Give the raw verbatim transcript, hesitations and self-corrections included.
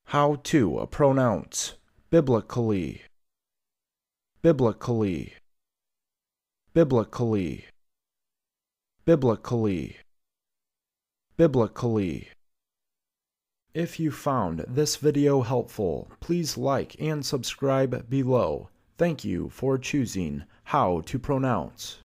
How to pronounce biblically, biblically, biblically, biblically, biblically. If you found this video helpful, please like and subscribe below. Thank you for choosing How to Pronounce.